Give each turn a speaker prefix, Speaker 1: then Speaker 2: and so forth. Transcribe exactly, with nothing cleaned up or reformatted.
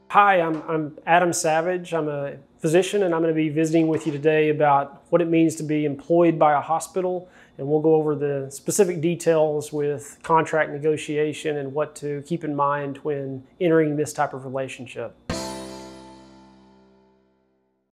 Speaker 1: Hi, I'm, I'm Adam Savage. I'm a physician, and I'm going to be visiting with you today about what it means to be employed by a hospital, and we'll go over the specific details with contract negotiation and what to keep in mind when entering this type of relationship.